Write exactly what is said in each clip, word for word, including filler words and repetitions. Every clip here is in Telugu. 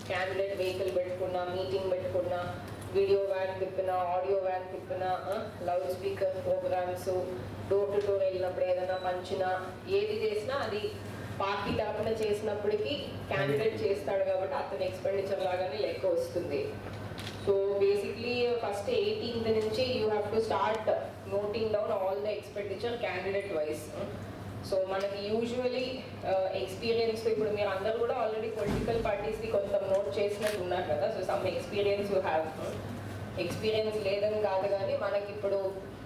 క్యాండిడేట్ వెహికల్ పెట్టుకున్నా, మీటింగ్ పెట్టుకున్నా, వీడియో వ్యాన్ తిప్పినా, ఆడియో వ్యాన్ తిప్పినా, loud speaker programmes, door to door వెళ్ళినప్పుడు ఏదైనా పంచినా, ఏది చేసినా అది పార్టీ తరఫున చేసినప్పటికీ క్యాండిడేట్ చేస్తాడు కాబట్టి అతని ఎక్స్పెండిచర్ లాగానే లెక్క వస్తుంది. సో బేసిక్లీ ఫస్ట్ ఎయిటీన్త్ నుంచి you have to start noting down all the expenditure candidate wise. So మనకి యూజువలీ ఎక్స్పీరియన్స్ ఇప్పుడు మీరు అందరూ కూడా ఆల్రెడీ పొలిటికల్ పార్టీస్కి కొంత నోట్ చేసినట్టు ఉన్నారు కదా. So some experience you have. Experience లేదని కాదు కానీ మనకి ఇప్పుడు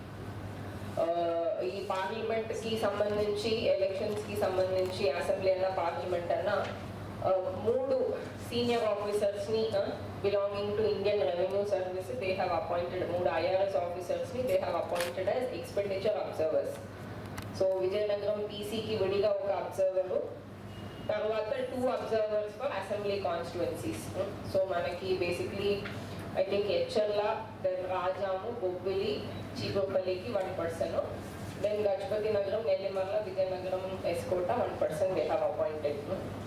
ఈ పార్లమెంట్కి సంబంధించి, ఎలక్షన్స్కి సంబంధించి, అసెంబ్లీ అన్న పార్లమెంట్ అన్న మూడు సీనియర్ ఆఫీసర్స్ని belonging to Indian revenue service they have appointed, మూడు ఐఆర్ఎస్ ఆఫీసర్స్ని they have appointed as expenditure observers. So Vizianagaram పీసీకి విడిగా ఒక అబ్జర్వరు, తర్వాత two observers for assembly constituencies. So మనకి బేసిక్లీ ఐ థింక్ హెచ్ఎల్ల, దెన్ రాజాము, బొబ్బిలి, చీపురుపల్లికి one person, then Gajapathinagaram, Nellimarla, Vizianagaram, S Kota one person they have appointed.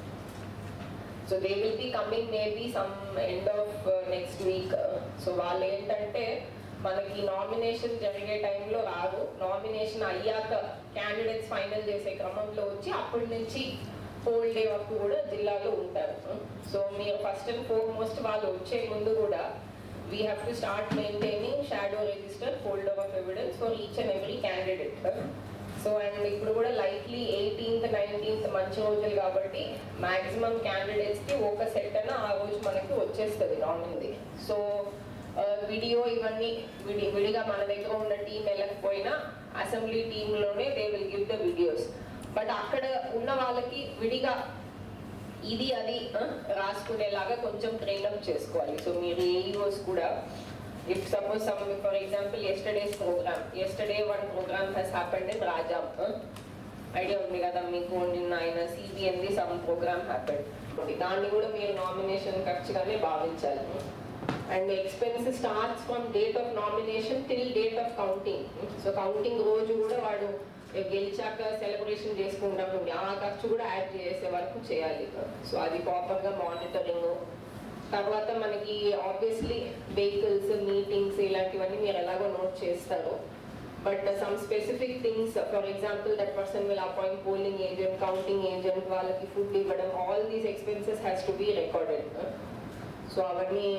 So they will be coming maybe some end of next week. So వాళ్ళు ఏంటంటే మనకి నామినేషన్ జరిగే టైంలో రాదు, నామినేషన్ అయ్యాక క్యాండిడేట్స్ ఫైనల్ చేసే క్రమంలో వచ్చి అప్పటి నుంచి హోల్ డే వరకు కూడా జిల్లాలో ఉంటారు. సో మీరు ఫస్ట్ అండ్ ఫోర్మోస్ట్ వాళ్ళు వచ్చే ముందు కూడా we have to start maintaining shadow register, folder of evidence for each and every candidate. So and ఇప్పుడు కూడా లైక్లీ ఎయిటీన్త్ నైన్టీన్త్ మంచి రోజులు కాబట్టి మ్యాక్సిమం క్యాండిడేట్స్కి ఒక సెట్ అన్న ఆ రోజు మనకి వచ్చేస్తుంది నామినది. సో వీడియో ఇవన్నీ విడి విడిగా మన దగ్గర ఉన్న టీం వెళ్ళకపోయినా అసెంబ్లీ టీంలోనే they will give the videos. But అక్కడ ఉన్న వాళ్ళకి విడిగా ఇది అది రాసుకునేలాగా కొంచెం ట్రైనప్ చేసుకోవాలి. సో మీరు ఏఈఓస్ కూడా if suppose some for example yesterday's programme, yesterday one programme has happened in Rajam, idea ఉంది కదా మీకు, నిన్న ఆయన సిబిఎన్ది సమ్ ప్రోగ్రామ్ హ్యాపెండ్, దాన్ని కూడా మీరు నామినేషన్ ఖర్చుగానే భావించాలి. And expense starts from date of nomination till date of counting. So counting రోజు కూడా వాడు గెలిచాక సెలబ్రేషన్ చేసుకుంటాం, ఆ ఖర్చు కూడా యాడ్ చేసే వరకు చేయాలి. సో అది ప్రాపర్గా మానిటరింగ్. తర్వాత మనకి ఆబ్వియస్లీ వెహికల్స్, మీటింగ్స్ ఇలాంటివన్నీ మీరు ఎలాగో నోట్ చేస్తారు. But some specific things, for example that person will appoint polling agent, counting agent, వాళ్ళకి ఫుడ్ ఇవ్వడం, all these expenses has to be recorded. So అవన్నీ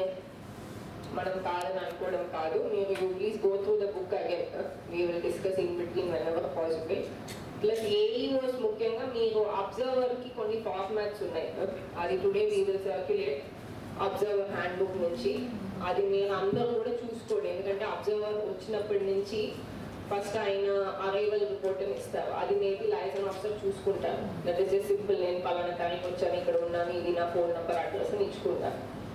మనం కాదని అనుకోవడం కాదు. మీరు you please go through the book again, we will discuss in between whenever possible. Plus AEOs ముఖ్యంగా మీరు అబ్జర్వర్కి కొన్ని ఫార్మాట్స్ ఉన్నాయి, అది today we will circulate observer handbook నుంచి. అది మీరు అందరూ కూడా చూసుకోండి, ఎందుకంటే అబ్జర్వర్ వచ్చినప్పటి నుంచి ఫస్ట్ ఆయన అరైవల్ రిపోర్ట్ ఇస్తారు, అది మేబీ లైసెన్స్ ఆఫీసర్ చూసుకుంటారు. దట్ ఈస్ జస్ట్ సింపుల్, నేను పలానా తారీఖు వచ్చాను, ఇక్కడ ఉన్నాను, ఇది నా ఫోన్ నెంబర్, అడ్రస్ అని ఇచ్చుకుంటాను.